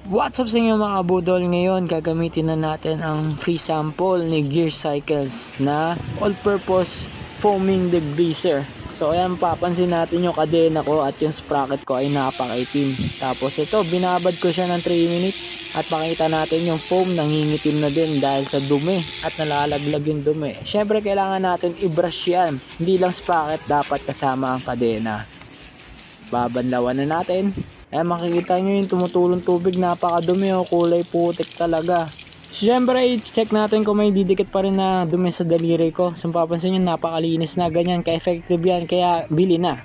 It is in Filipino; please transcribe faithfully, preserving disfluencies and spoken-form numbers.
What's up sa inyo mga budol? Ngayon gagamitin na natin ang free sample ni Gear Cycles na all-purpose foaming degreaser. So ayan, papansin natin yung kadena ko at yung sprocket ko ay napakaitim. Tapos ito, binabad ko siya ng three minutes at makita natin yung foam nangingitim na din dahil sa dumi at nalalaglag yung dumi. Syempre kailangan natin i-brush yan. Hindi lang sprocket, dapat kasama ang kadena. Babanlawan na natin. Eh, makikita nyo yung tumutulong tubig, napakadumi o, kulay putik talaga. Siyempre, i-check natin kung may didikit pa rin na dumi sa daliri ko. So, papansin nyo, napakalinis na, ganyan, ka-effective yan, kaya bili na.